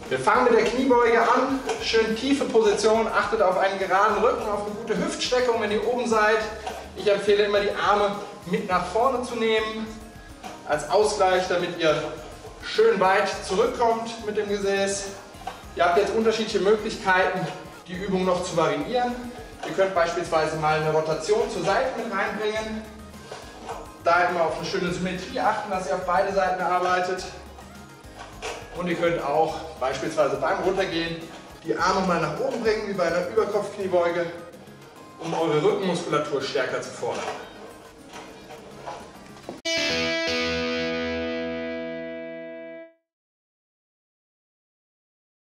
Wir fangen mit der Kniebeuge an, schön tiefe Position, achtet auf einen geraden Rücken, auf eine gute Hüftstreckung, wenn ihr oben seid. Ich empfehle immer die Arme mit nach vorne zu nehmen, als Ausgleich, damit ihr schön weit zurückkommt mit dem Gesäß. Ihr habt jetzt unterschiedliche Möglichkeiten, die Übung noch zu variieren. Ihr könnt beispielsweise mal eine Rotation zur Seite mit reinbringen. Da immer auf eine schöne Symmetrie achten, dass ihr auf beide Seiten arbeitet. Und ihr könnt auch beispielsweise beim Runtergehen die Arme mal nach oben bringen, wie bei einer Überkopfkniebeuge, um eure Rückenmuskulatur stärker zu fordern.